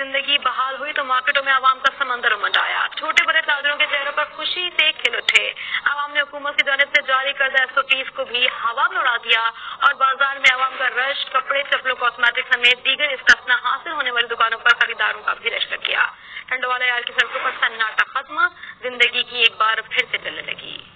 जिंदगी बहाल हुई तो मार्केटों में आवाम का समंदर उमड़ आया। छोटे बड़े ताजरों के चेहरों पर खुशी से खिल उठे। आवाम ने हुकूमत की जानिब से जारी करदा SOPs को भी हवा में उड़ा दिया और बाजार में आवाम का रश कपड़े, चप्पलों, कॉस्मेटिक समेत दीगर इस्तिस्ना हासिल होने वाली दुकानों पर खरीदारों का भी रश लग गया। ठंडवाला यार की सड़कों पर सन्नाटा खत्म, जिंदगी की एक बार फिर से चलने लगी।